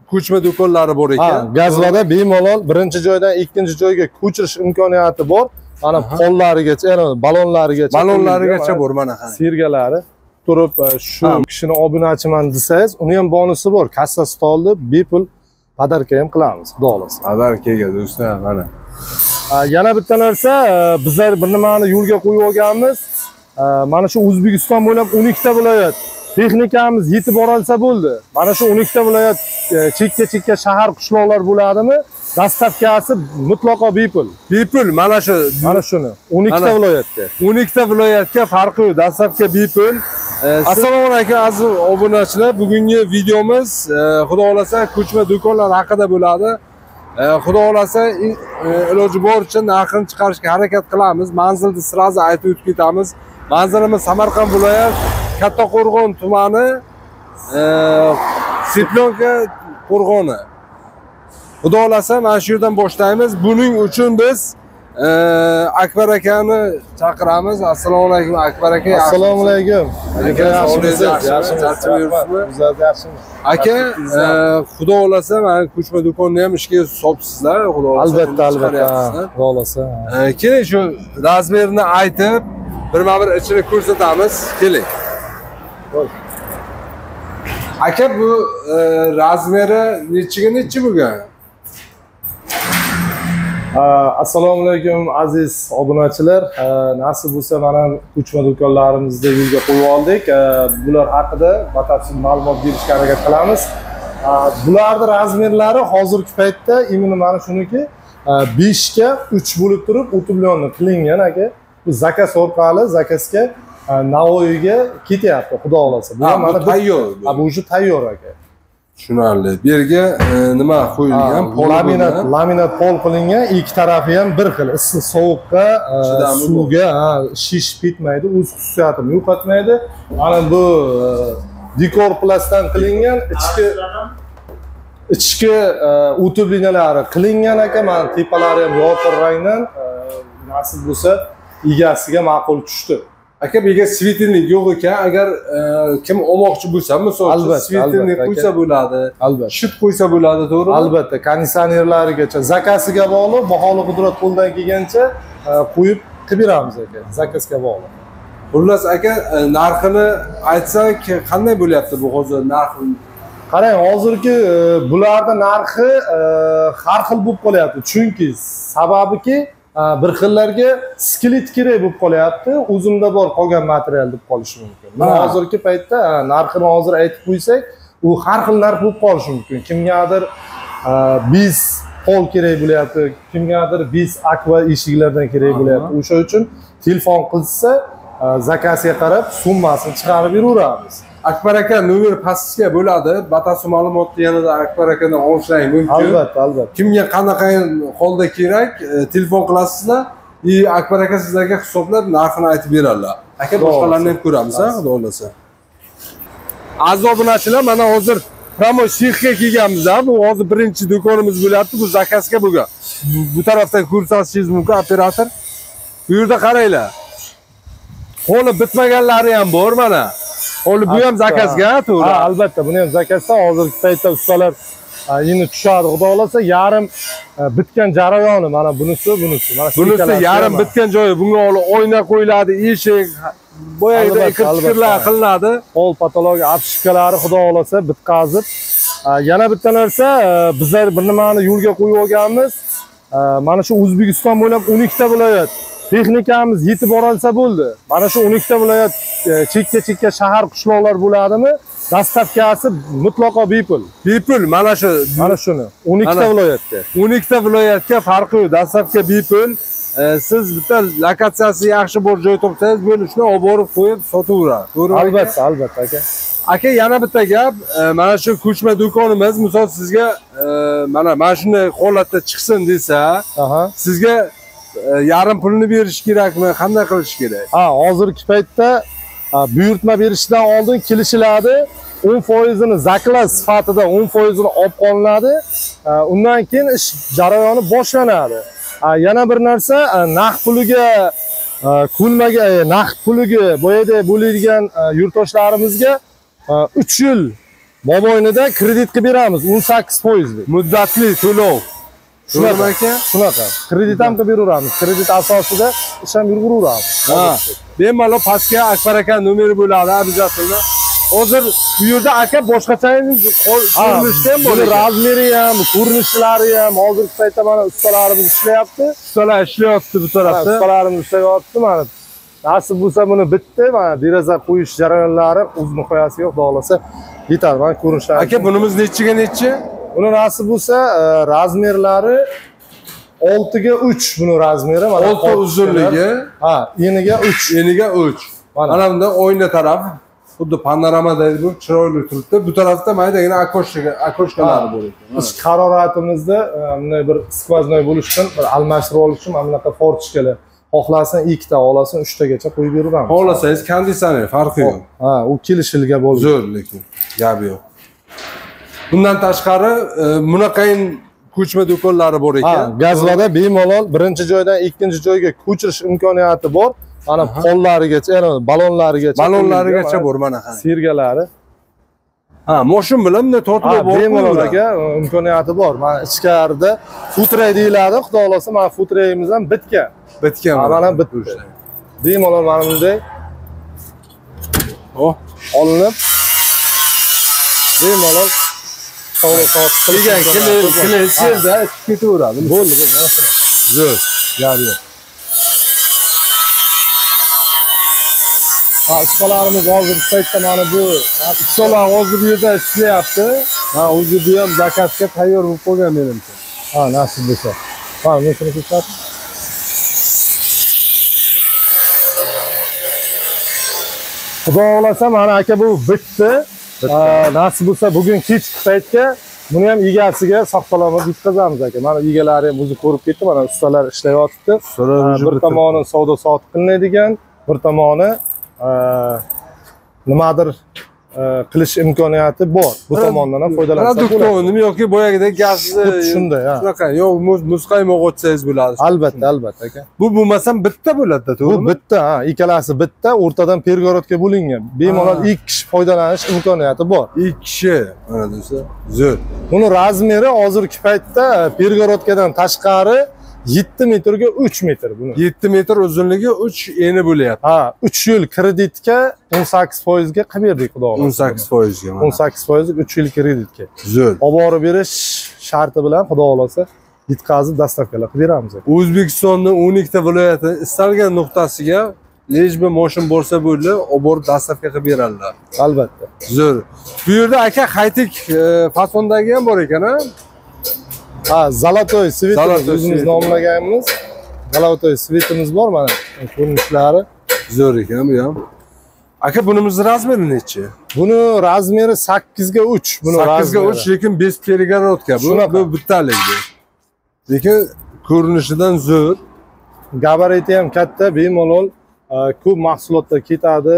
ko'chma do'konlari bor ekan. Gazlarda bemalol birinchi joydan ikkinchi joyga ko'chirish imkoniyati bor. Mana qo'llarigacha, ya'ni balonlarigacha bor mana qani. Sergalari turib shu kishini obunachiman desangiz, uni ham bonusi bor. Kassa stolni bepul podarka ham qilamiz, xudo xolasa. Podarkaga do'stlar, mana. Yana bitta narsa, bizlar bir nimani yo'lga qo'yib olganmiz. Mana shu O'zbekiston bo'ylab 12 ta viloyat texnikamiz yetib boralsa bo'ldi. Mana shu 12 ta viloyat chekka shahar qishloqlar bo'ladimi? Dastavkasi mutlaqo bepul. Bepul, mana shuni 12 ta viloyatga. 12 ta viloyatga farqi yo'q, dastavka bepul. Assalomu alaykum aziz obunachilar. Bugungi videomiz xudo xolasa ko'chma do'konlar haqida bo'ladi. Xudo xolasa iloji boricha narxini chiqarishga harakat qilamiz. Manzilni sirazi aytib o'tib ketamiz. Manzilimiz Samarqand viloyat Kattaqo'rg'on tumani Seplonka qo'rg'oni. Xudo xolasa mana shu yerdan boshlaymiz. Buning uchun biz Akbar akani chaqiramiz. Assalomu alaykum Akbar aka. Assalomu alaykum. Aka, xudo xolasa mana ko'chma do'konni ham ishga solibsizlar, xudo xolasa. Albatta, xudo xolasa. Keling shu razmerini aytib, birma-bir ichini ko'rsatamiz. Keling. Aka, bu razmeri necha bo'lgan? Assalomu alaykum aziz obunachilar. Nasib bo'lsa mana ko'chma do'konlarimizda yo'lga qo'yib oldik. Bular haqida batafsil ma'lumot berishga harakat qilamiz. Bularning razmerlari hozirgi paytda imini mana shuniki 5 ga 3 bo'lib turib, utulyonni qilingan aka. Bu zakaz orqali zakazga Navoiyga ketyapti, xudo xolasa. Bu mana tayyor. Bu уже tayyor aka. Tushunarli. Bu yerga nima qo'yilgan? Laminat pol qilingan, ikki tarafi ham bir xil. Issiq sovuqqa, suvga shishib ketmaydi, o'z xususiyatini yo'qotmaydi. Mana bu dekor plastdan qilingan, ichki utublinalar qilingan aka. Mana tepalari ham yorqin rangdan, nasib bo'lsa egasiga ma'qul tushdi. Aka, bu yerga svetilnik yo'q ekan, agar kim olmoqchi bo'lsa, masalan, svetilnik qo'ysa bo'ladi. Albatta. Shit qo'ysa bo'ladi, to'g'rimi? Albatta, konditsionerlarigacha, zakasiga bog'liq, baholi qudrat qo'ldan kelgancha qo'yib qilib beramiz aka, zakasga bog'liq. Xullas aka, narxini aytsak, qanday bo'lyapti bu hozir narxi? Qarang, hozirgi bularning narxi har xil bo'lib qolyapti. Chunki sababiki bir xillarga sklit kerak bo'lib qolyapti, o'zimda bor qolgan material deb qolishi mumkin. Mana hozirgi paytda narxini hozir aytib qo'ysak, u har xil narx bo'lib qolishi mumkin. Kimgadir biz pol kerak bo'lyapti, kimgadir biz akva eshiklardan kerak bo'lyapti. O'sha uchun telefon qilsa, zakasiga qarab summasini chiqarib beraveramiz. Akbar aka nomer pastga bo'ladi. Batafsil ma'lumotni yanada Akbar akadan olishlaring mumkin. Albatta. Kimga qanaqa holda kerak, telefon qilasizlar. Akbar aka sizlarga hisoblab narxini aytib beradilar. Aka, boshqalarni ham ko'ramiz, xudo xolasa. Aziz obunachilar, mana hozir promo shexga kelganmiz. Bu hozir birinchi do'konimiz bo'lyapti. Bu zakazga bo'lgan. Bu tarafdan ko'rsatishingiz mumkin, operator. Bu yerda qaranglar. Qo'li bitmaganlari ham bor mana. Bu ham zakazga, to'g'ri. Albatta, buni ham zakazda. Hozirgi paytda ustalar endi tushadi, xudo xolasa, yarim bitgan jarayoni mana bunisi. Bunisi yarim bitgan joyi. Bunga oyna qo'yiladi, eshik, boyagida kirlar qilinadi. Pol patologiya apshkalari xudo xolasa bitkazib. Yana bitta narsa, bizlar bir nimani yo'lga qo'yib olganmiz. Mana shu O'zbekiston bo'ylab 12 ta viloyat texnikamiz yetib boralsa bo'ldi. Mana shu 12 ta viloyat chekka shahar qishloqlar bo'ladimi? Dastavkasi mutlaqo bepul. Bepul, mana shuni 12 ta viloyatga. 12 ta viloyatga farqi yo'q, dastavka bepul. Siz bitta lokatsiyasi yaxshi bor joy topsangiz, bo'lib shuni olib borib qo'yib sotaveradi. To'g'rimi? Albatta aka. Aka, yana bitta gap, mana shu ko'chma do'konimiz, misol sizga mana shunday holatda chiqsin desa, sizga yarim pulni berish kerakmi? Qanday qilish kerak? Hozirgi paytda buyurtma berishdan oldin kelishiladi. 10% ni zakaz sifatida 10% ni olib qolinadi. Undan keyin ish jarayoni boshlanadi. Yana bir narsa, naqd puliga naqd puliga boyada bo'ladigan yurtdoshlarimizga 3 yil mobaynida kredit qilib beramiz 18%. Muddatli to'lov. Shunaqa aka? Shunaqa. Kredit ham qilib beraveramiz. Kredit asosida ish ham yurgiraveramiz. Ha. Bemalol pastga Akbar aka nomeri bo'ladi, обязательно. Hozir bu yerda aka boshqacha ko'rinishda ham bor. Razmeri ham, ko'rinishlari ham hozirgi paytda mana ustalarimiz ishlayapti. Ustalar ishlayapti bu tarafda. Ustalarimiz ishlayapti mana. Nasib bo'lsa buni bitdi, mana deraza qo'yish jarayonlari o'zini qo'yasi yo'q, xohlasa yetadi. Mana ko'rinishlari. Aka bunimiz nechiga nechi? Buni nasib bo'lsa razmerlari 6 ga 3 buni razmeri mana 6 uzunligi, ha, eniga 3. eniga 3. Mana bunda o'yna taraf xuddi panoramadagi bu chiroyli turibdi. Bu tarafda maydagina akoshkalari bor ekan. Ish haroratimizda bunday bir skvoznoy bo'lish uchun, bir almashtirib olish uchun mana bunaqa forchkalar. Xohlasan 2 ta, xohlasan 3 tagacha qo'yib beraveramiz. Xohlasangiz konditsioner farqi yo'q. Ha, u kelishilga bo'ldi. Zo'r lekin gap yo'q. Bundan tashqari bunaqayin ko'chma do'konlari bor ekan. Gazvada bemalol birinchi joydan ikkinchi joyga ko'chirish imkoniyati bor. Mana qo'llarigacha, ya'ni balonlarigacha bor mana qani. Sergalari. Ha, mashin bilan bunday tortib bor. Bemalol aka imkoniyati bor. Mana ichkarida futray deyiladi. Xudo xolasa mana futrayimiz ham bitgan. Bitgan. Mana bitdi. Bemalol mana bunday olinib bemalol soat qilgan kelsa ketaveradi. Bo'ldi, mana shuna. Zo'r. Gap yo'q. Ha, ustalarimiz hozir paytda mana bu ustalar hozir bu yerda ishlayapti. Ha, o'zi bu ham zakazga tayyor bo'lib qolgan menimcha. Ha, nasib bo'lsa. Ha, men shuni ko'rsat. Xudo xolasa mana aka bu bitdi. Nasib bo'lsa bugun kechki paytga buni ham egasiga sog'-salomat yetkazamiz aka. Mana egalari ham o'zi ko'rib ketdi, mana ustalar ishlayapti. Bir tomoni savdo soat qilinadigan, bir tomoni nimadir qilish imkoniyati bor. Bu tomondan ham foydalansa bo'ladi. Produktni yoki boyagidek gazni shunday, ha. Shunaqa, yo'q muzqaymoq o'tsangiz bo'ladi. Albatta, albatta aka. Bu bo'lmasa bitta bo'ladi-da, to'g'rimi? Bu bitta, ha, ikkalasi bitta, o'rtadan pergorodga bo'lingan. Bemalol 2 kishi foydalanish imkoniyati bor. 2 kishi, mana do'stlar, zo'r. Buni razmeri hozirgi paytda pergorodkadan tashqari 7 metrga 3 metr buni. 7 metr uzunligi 3 eni bo'lyapti. Ha, 3 yil kreditga 18% ga qilib berdik, xudo xolasa. 18% ga. 18% 3 yil kreditga. Zo'r. Olib borib berish sharti bilan xudo xolasa yetkazib dastavkalar qilib beramiz. O'zbekistonning 12 ta viloyati istalgan nuqtasiga lejba mashin bo'lsa bo'ldi, olib borib dastavka qilib beradilar. Albatta. Zo'r. Bu yerda aka Haytek fasondagi ham bor ekan-a? Ha, Zolotoy svitimiz o'zimiz nomlaganmiz. Zolotoy svitimiz bor mana. Ko'rinishlari zo'r ekan bu ham. Aka bunimiz razmeri nechi? Buni razmeri 8 ga 3. Buni 8 ga 3 lekin bez перегородка. Bu bittalik. Lekin ko'rinishidan zo'r. Gabariti ham katta, bemalol ko'p mahsulotlar ketadi.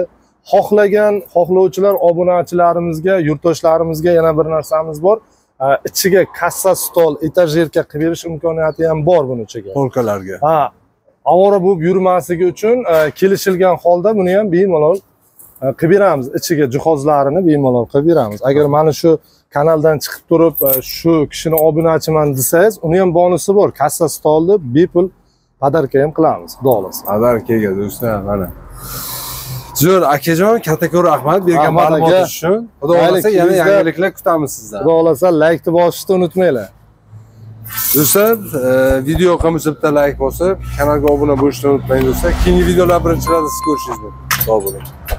Xohlovchilar obunachilarimizga, yurtdoshlarimizga yana bir narsamiz bor. Ichiga kassa stol, etajerka qilib berish imkoniyati ham bor buni ichiga. Polkalarga. Ha, avvora bo'lib yurmasligi uchun kelishilgan holda buni ham bemalol qilib beramiz. Ichiga jihozlarini bemalol qilib beramiz. Agar mana shu kanaldan chiqib turib, shu kishini obunachiman desangiz, uni ham bonusi bor. Kassa stolni bepul podarka ham qilamiz, xudo xolasa. Podarkaga do'stlar, mana. Zo'r, akajon, katta-ko'p rahmat bergan ma'lumot uchun. Xudo xolasa yana yangiliklar kutamiz sizdan. Xudo xolasa like-ni bosishni unutmanglar. Do'stlar, video yoqamasa bitta like bosib, kanalga obuna bo'lishni unutmang do'stlar. Keyingi videolar birinchilarda siz ko'rishingiz mumkin. Sog' bo'ling.